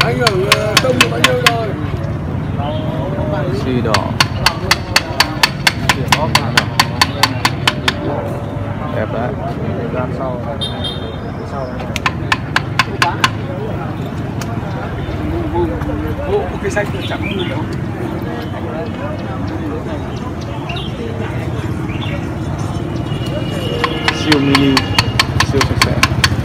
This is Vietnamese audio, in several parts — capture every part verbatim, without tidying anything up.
Anh hưởng tông được bao nhiêu rồi? Xì đỏ. Đẹp đấy. Ra sau. Sau. Bộ cây xanh chẳng có mùi đâu. Siêu mini, siêu sạch sẽ.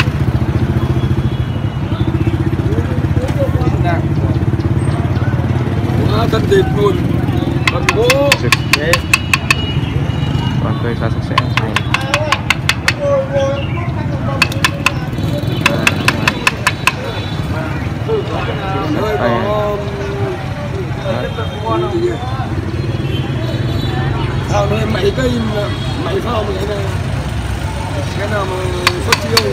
Quá thân thịt luôn. Còn gỗ. Còn cây khá sạch sẽ. Đây. Thao này mấy cây mấy thao mà cái này cái nào mà xuất chiêu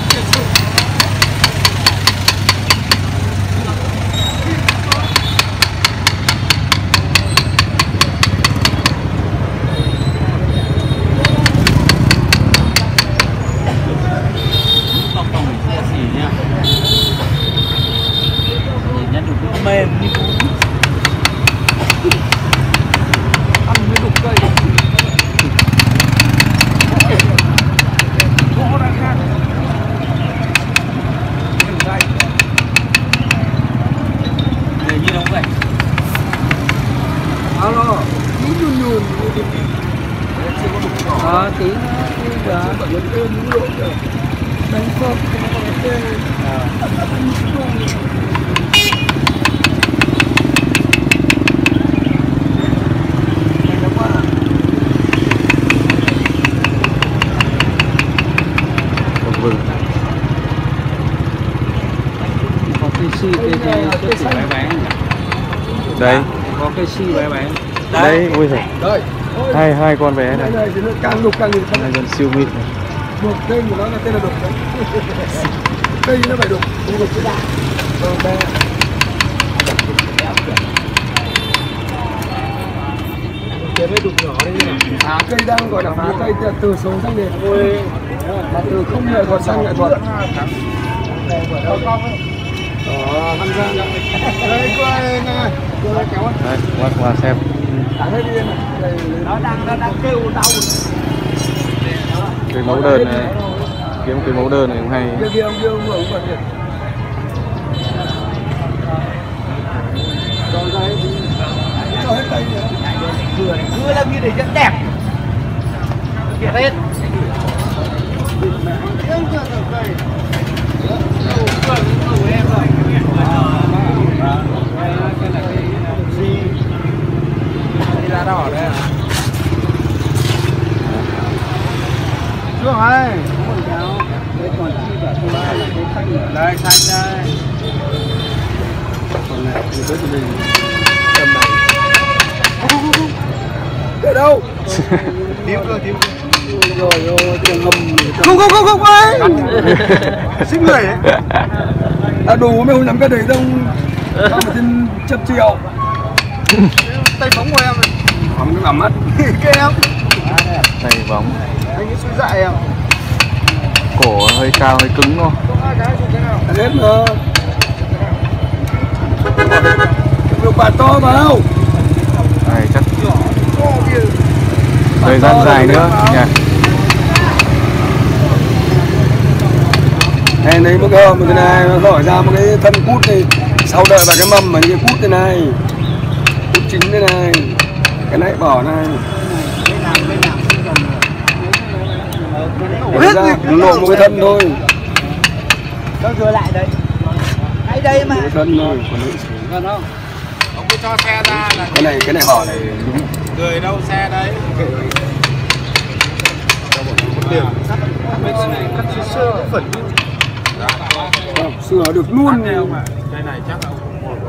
mềm như cũ ăn mới đục cây gỗ đang khác để như đâu vậy alo nhún nhún nhún à tí nữa đánh phật xì cây cây xì bãi bán Đây. có cây xì bãi bán Đây, ui giời. đây Hai hai con bé này. này thì nó càng đục càng đục Hai con siêu mịn này. một cây của nó là tên là đục đấy cây nó phải đục không đục cái đạn rồi bé cái mới đục nhỏ đấy nhỉ à cây đang gọi là phá cây từ số sang nền là từ không nghệ thuật sang nghệ thuật ờ tham gia đây cô ơi này cô ơi kéo Đây, qua qua xem. thả hết đi nó đang nó đang kêu đau Cái mẫu đơn này. Kiếm cái mẫu đơn này cũng hay. kia kia ông kia ông ông bật điện còn cái cho hết tay nữa vừa vừa làm như để rất đẹp kiệt hết lá đỏ đây à chưa hay đây xanh đây còn này thì tới tụi mình tầm này để đâu tím cơ tím rồi rồi tiền ngầm không không không không ơi xích người ấy đã đủ mấy hôm làm cái đấy đông tao phải xin trăm triệu tay bóng của em phóng cái vào mắt kê em Tay bóng. anh ấy suy dại em Cổ hơi cao hơi cứng thôi. hết rồi được quả to vào Này chắc thời gian dài nữa nhỉ. này lấy một cái một cái này nó lòi ra một cái thân cút này sau đợi vào cái mâm mà như cút thế này cút chính thế này cái này bỏ này để ra lộ một cái thân thôi nó rửa lại đây ngay đây mà cái thân thôi còn đấy gần không ông cứ cho xe ra là cái này cái này bỏ này đúng người đâu xe đấy sơ phần sửa được luôn cái này chắc là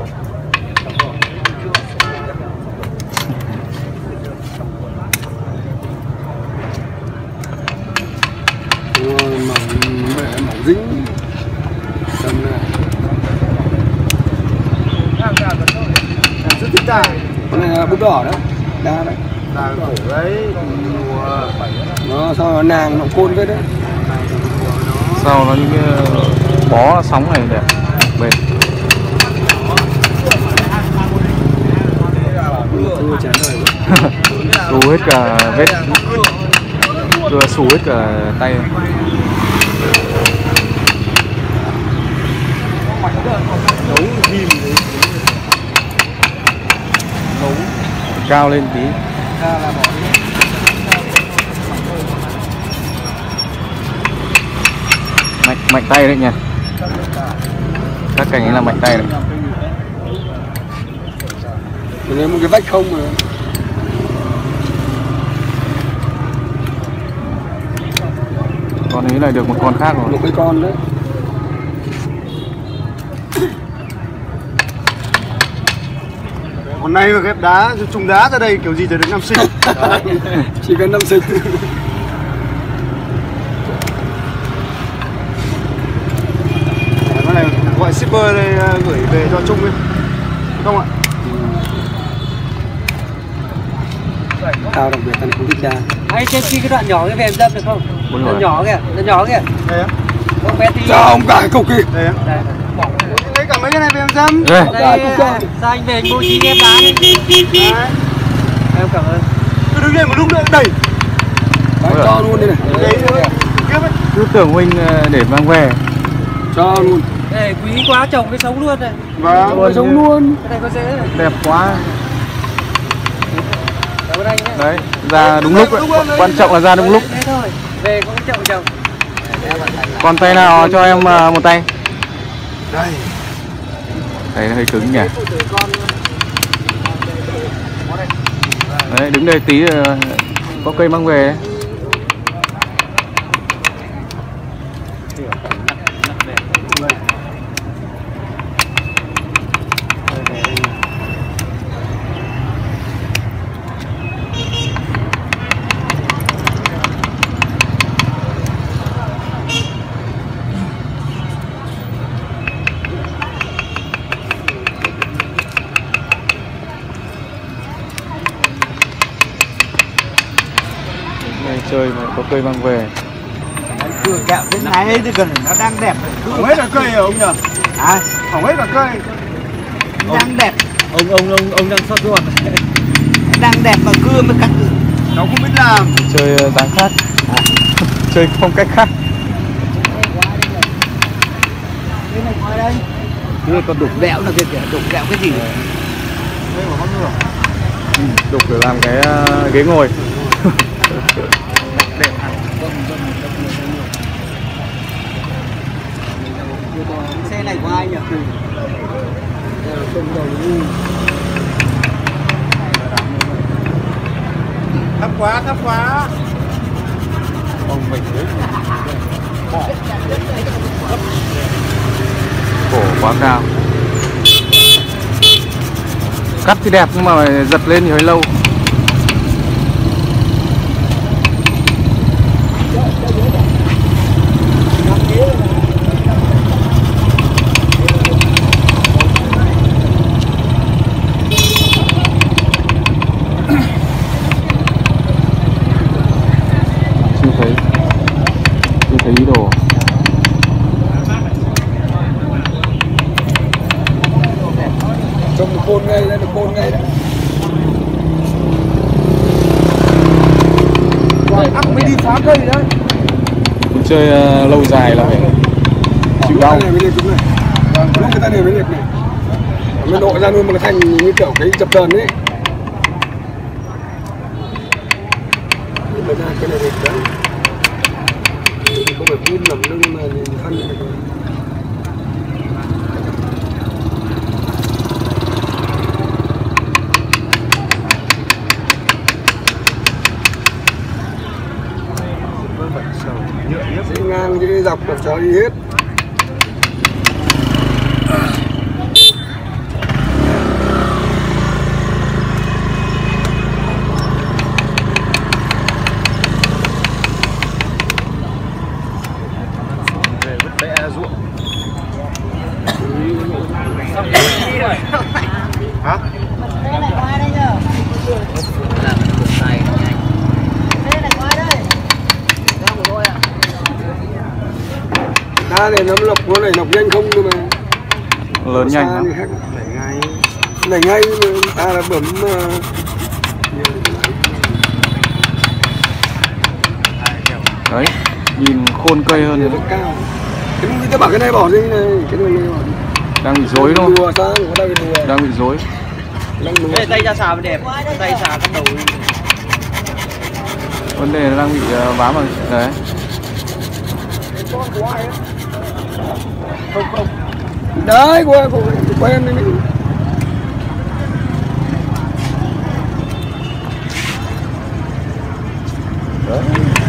mỏng mẹ mỏng dính tầm này rất thích ta cái này là bút đỏ đấy đa đấy là cổ đấy nó sao nó nàng nó côn với đấy Sau nó những cái bó sóng này đẹp bền. hết cả vết, vừa xù hết cả tay. nấu ghim đấy, nấu Cao lên tí. Mạnh mạnh tay đấy nha. Các cành ấy là mạnh tay đấy. lấy một cái vách không mà. Con ấy lại được một con khác rồi. Một cái con đấy. Hôm nay mà ghép đá, trùng đá ra đây kiểu gì thì được năm sinh. Chỉ cần năm sinh. Cái này gọi shipper đây gửi về cho Trung đi. Không ạ? Tao đặc biệt tao không thích đá. Anh xem cái đoạn nhỏ cái về em đâm được không? Bốn Đoạn rồi. nhỏ kìa, đoạn nhỏ kìa. Đây á. Không bé tí. Sao ông cả cục kia. Đây á. Đây. Lấy cả mấy cái này về em dâm. Đây. Đây, sao anh về anh bố trí em đá đi. Đấy. Em cảm ơn. Cứ đứng đây một lúc nữa đẩy. Đấy, cho luôn đây này. Đấy thôi. Kiếp ấy. Cứ tưởng huynh để mang về. Cho luôn. Đây, quý quá trồng cái sống luôn này. Vâng. Rồi sống luôn. Cái này có dễ này. Đẹp quá. Cảm ơn anh nhé. Đấy, ra đúng lúc đấy. Quan trọng là ra đúng lúc. Thế thôi. Về có cái chậu trồng. Còn tay nào cho em uh, một tay. Đây. Tay nó hơi cứng nhỉ. Đấy, đứng đây tí uh, có cây mang về đấy. Đây, chơi mà có cây mang về. Cửa kẹo bên này ấy thì gần nó đang đẹp. Hỏng hết cả cây rồi ông nhờ. À, Hỏng hết cả cây. đang đẹp. Ông ông ông ông đang sót ruột. Đang đẹp mà cưa mới cắt được. Cháu không biết làm. Chơi uh, dáng khác. Chơi phong cách khác. Cái này ngoài đây. Cái còn đục vẹo là cái kìa, đục vẹo cái gì? Đây mà con nữa. Ừ, đục để làm cái uh, ghế ngồi. Đẹp hẳn. Xe này của ai nhỉ? Thấp quá, thấp quá. Cổ quá cao. Cắt thì đẹp nhưng mà giật lên thì hơi lâu. Chưa thấy chưa thấy ý đồ. Trông một côn ngay, đây là côn ngay đấy. Ác mới đi phá cây đấy. Muốn chơi uh, lâu dài là phải chịu đau. Cái này mới liệt đúng này. Lúc cái tay này mới liệt này. Mới độ ra luôn một cái thành như kiểu cái chập đờn ấy. Nhưng mà ra cái này liệt đấy. Không phải phun lầm lưng mà thân này. Sẽ ngang cái dọc của cháu đi hết. Hả? Đây này có ai đây nhờ? Là một tay nhanh. Đây này có ai đây? Đang của tôi ạ. Đá này nó lọc, nó này lọc nhanh không cơ mà. Lớn nhanh Xa lắm. thì khác. Đẩy ngay. Đẩy ngay mà ta là bấm uh, Đấy, nhìn khôn cây hơn Nó rồi. cao. Cái người ta bảo cái này bỏ đi này, cái đường này bỏ đi. Đang bị rối đúng không? Đùa sao? Có đang bị đùa. Đang bị rối. Đang đùa. Đây tay ra xà mới đẹp, tay xà cái đầu. Vấn đề là đang bị uh, bám vào đấy. Không không. Đấy, của của của em đây này. Đấy.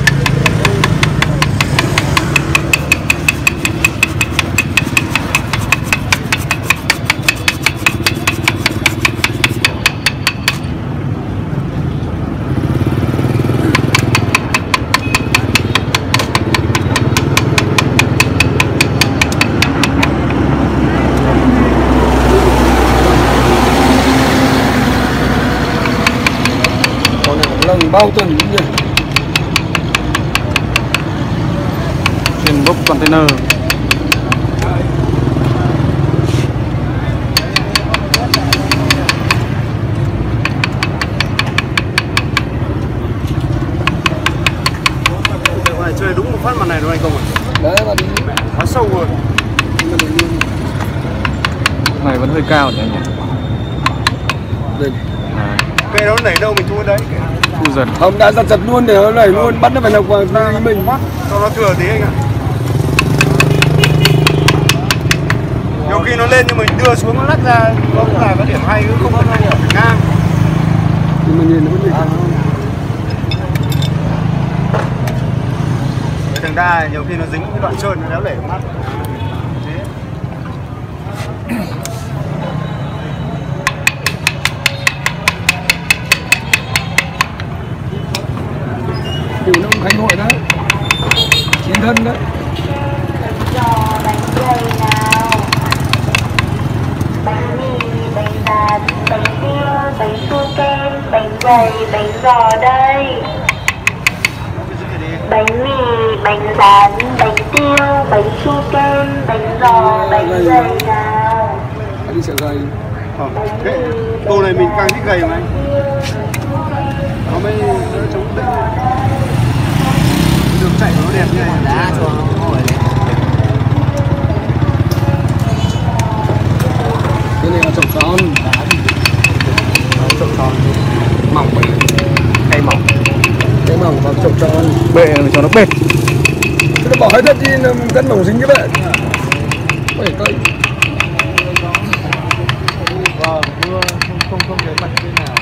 Con này cũng lần bao tuần cũng vậy. Trên bốc container. Này chơi đúng một phát mặt này rồi anh không ạ? Đấy mà đi. Quá sâu rồi. Mà đi luôn. Này vẫn hơi cao nhỉ anh nhỉ? Đây. À, Cây nó nảy đâu mình thu đấy. thu dần. Không đã giật giật luôn để nó đẩy luôn, bắt nó phải nọc vào ý mình. Cho nó thừa tí anh ạ. Nhiều khi nó lên nhưng mình đưa xuống nó lắc ra, nó cũng là cái điểm hay, cứ không có ngang. Nhưng mà nhìn nó vẫn bị cao. Thành ra nhiều khi nó dính cái đoạn trơn nó léo lể mắt. Kiểu nó cũng khánh hội đấy. Chín thân đấy. Giò bánh dày nào. Bánh mì, bánh đàn, bánh tiêu, bánh su kem, bánh dày, bánh giò đây. Bánh mì, bánh rán, bánh tiêu, bánh su kem, bánh giò, bánh dày nào. Anh đi chợ gầy. Ờ, cái tô này mình càng thích gầy mà anh. Nó mới nó chống tĩnh. Đường chạy nó đẹp như này. Đá cho nó ngồi lên. Cái này là trồng tròn. Trộn tròn. Mỏng vậy. Cây mỏng. Cái mỏng và trồng tròn. Bệ cho nó bệt. Thế nó bỏ hết đất đi, cân mỏng dính cái bệ. Bảy cây. Vâng, mưa không không không thấy mặt thế nào.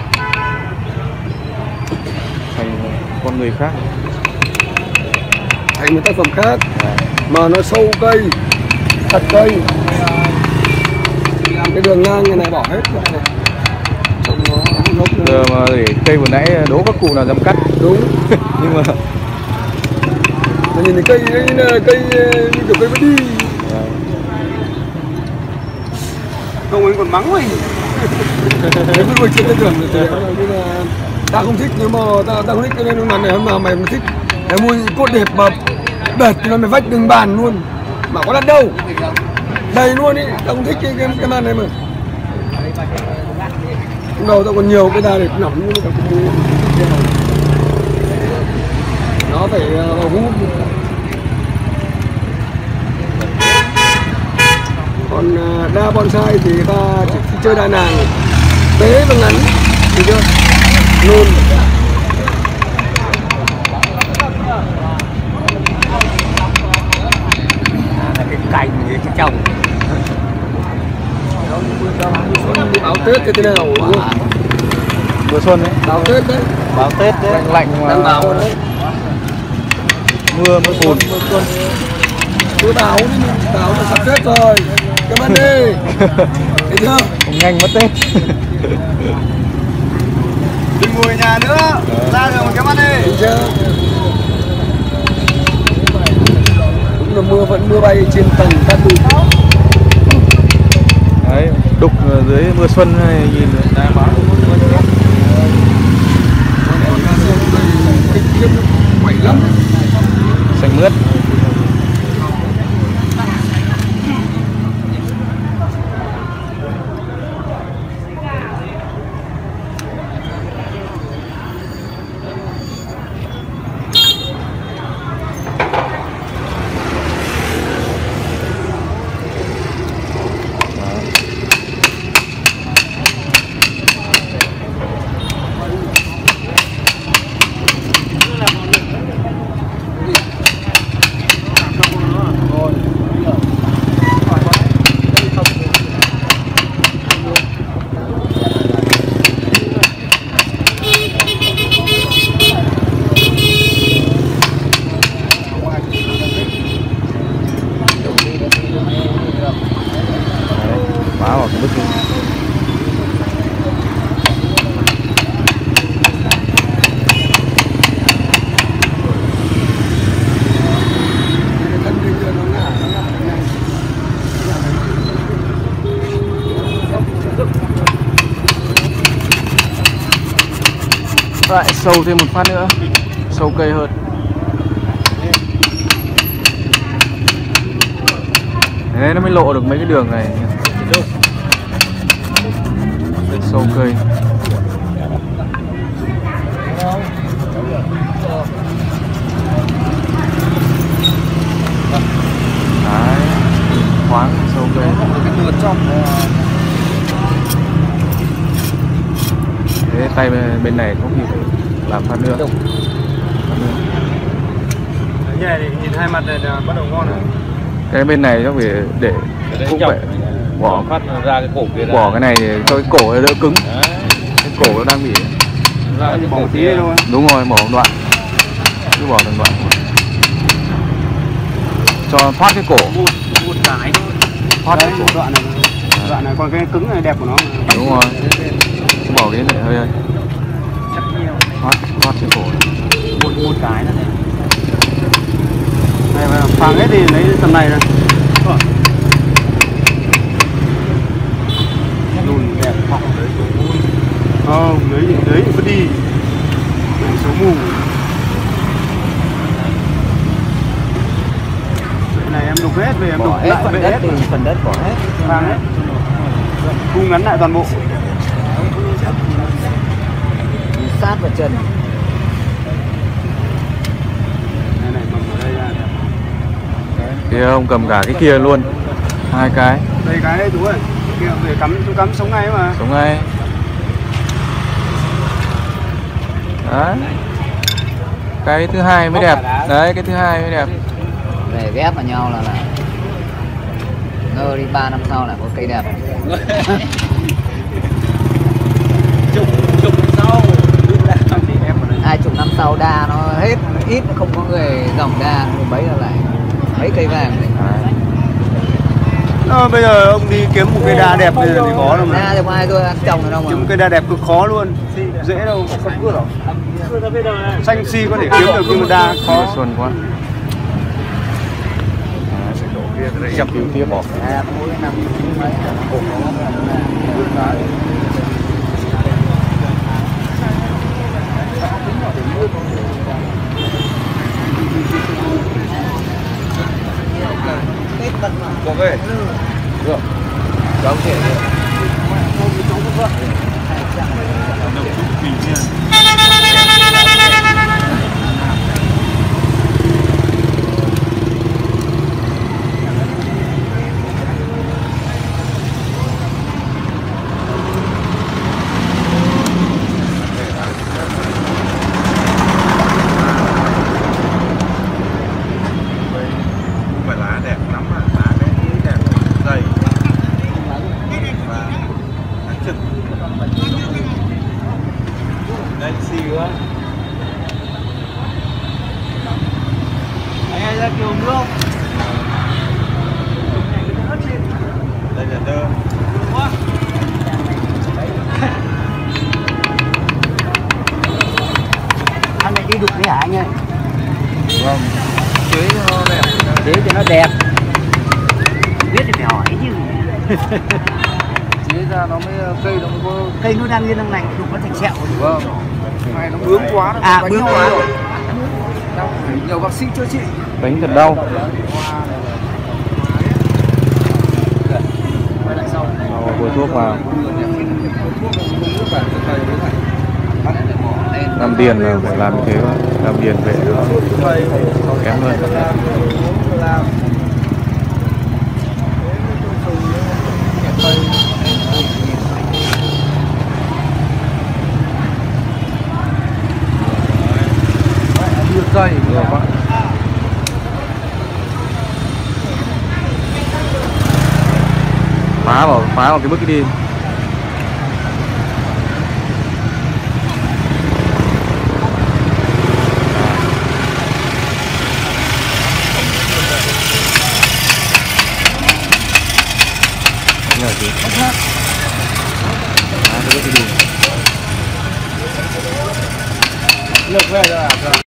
Thành con người khác. Thành một tác phẩm khác. Mà nó sâu cây. Thật cây. Cái đường ngang này, này bỏ hết. Trông nó gốc nó. Giờ mà để cây vừa nãy đố các cụ nào dám cắt. Đúng. Nhưng mà Mà nhìn thấy cây cây cây như kiểu cây vứt đi. Không anh còn mắng mình. Cái vứt đuôi trên cái đường thì nhưng mà ta không thích, nhưng mà ta ta không thích cho nên nó này hôm nào mày mà thích mày mua những cốt đẹp mà đợt thì nó mày vách đường bàn luôn mà có đắt đâu đầy luôn ý, ta không thích cái cái, cái màn này mà. Lúc đầu tao còn nhiều cái đà để nỏng nhưng mà tao cũng mua. Nó phải uh, hút. Còn uh, đa bonsai thì ta chỉ chơi đa nàng tế và ngắn, được chưa? Luôn. Cái cành như cái trồng. Áo Tết thế nào? mùa xuân đấy. Áo Tết đấy. Báo Tết đấy. Lạnh lạnh mà. Đang báo đấy. Mưa mới phùn. Tôi báo đi, báo là sắp Tết rồi. Cảm ơn đi. Thấy chưa? Không nhanh mất Tết. Đừng ngồi nhà nữa. Ra rồi một cái mắt đi. Thấy chưa? Đúng là mưa vẫn mưa bay trên tầng cát bụi. Đấy, đục ở dưới mưa xuân này nhìn đá báo. Quẩy lắm. Xanh mướt. lại sâu thêm một phát nữa, sâu cây hơn. Thế nó mới lộ được mấy cái đường này. Sâu cây. Đấy, khoáng sâu cây. Thế tay bên này có khi phải làm phát nữa. Cái này nhìn hai mặt này là bắt đầu ngon rồi. Cái bên này nó phải để cũng phải bỏ phát ra cái cổ kia ra. bỏ cái này để cho cái cổ nó đỡ cứng. Cái cổ nó đang bị Ra bỏ một tí thôi. đúng rồi, bỏ một đoạn, cứ bỏ từng đoạn cho thoát cái cổ, Một, một cái thôi. thoát cái cổ. Đoạn này, đoạn này còn cái cứng này đẹp của nó. Đúng rồi, cứ bỏ cái này hơi hơi Chắc nhiều. thoát thoát cái cổ. Một một cái nữa này. Này mà phẳng hết thì lấy tầm này này. Lùn đẹp phẳng đấy. Không, lấy lấy vứt đi. Lấy số mù. Cái này em đục hết về em đục lại về hết. Phần đất bỏ hết. Phẳng hết. Thu ngắn lại toàn bộ. Sát vào chân. Này này mầm ở đây ra. Kia ông cầm cả cái kia luôn, hai cái. Đây cái đấy chú ơi. Kia để cắm chú cắm sống ngay mà. Sống ngay. Đấy. Cái thứ hai mới đẹp. Đấy, cái thứ hai mới đẹp. Về ghép vào nhau là là ngơ đi ba năm sau là có cây đẹp. Chục chục sau. Hai chục năm sau đa nó hết, nó ít, nó không có người dòng đa, bấy là lại mấy cây vàng này. Ờ, bây giờ ông đi kiếm một cây đa đẹp bây giờ thì có đâu mà. Đa thì có ai tôi ăn trồng được đâu mà. Kiếm cây đa đẹp cực khó luôn, dễ đâu. Xanh si có thể kiếm được nhưng mà đa khó. Xuân quá. Chập phía kia bỏ. À, mỗi năm mấy là cùng nó Có về. Được. Đâu thể phải lá đẹp lắm mà lá cái đẹp dày và trực đây xì quá anh ơi ra kiểu nước không đây là đơ quá anh này đi đục đi hả anh ơi? vâng. Chế cho nó đẹp. Chế cho nó đẹp. Biết thì phải hỏi chứ. Chế ra nó mới cây nó mới có. Cây nó đang như năm này đục nó thành sẹo. Vâng. này nó bướng quá nó À bướng quá. nhiều bác sĩ chữa trị Đánh thật đau. Rồi, bôi thuốc vào. Làm điền là phải làm như thế mà. Làm điền về nó kém hơn. được dây Nhiều quá. Phá vào, phá vào cái bước đi. Nhờ gì? Phá cái bước đi. lực về rồi à?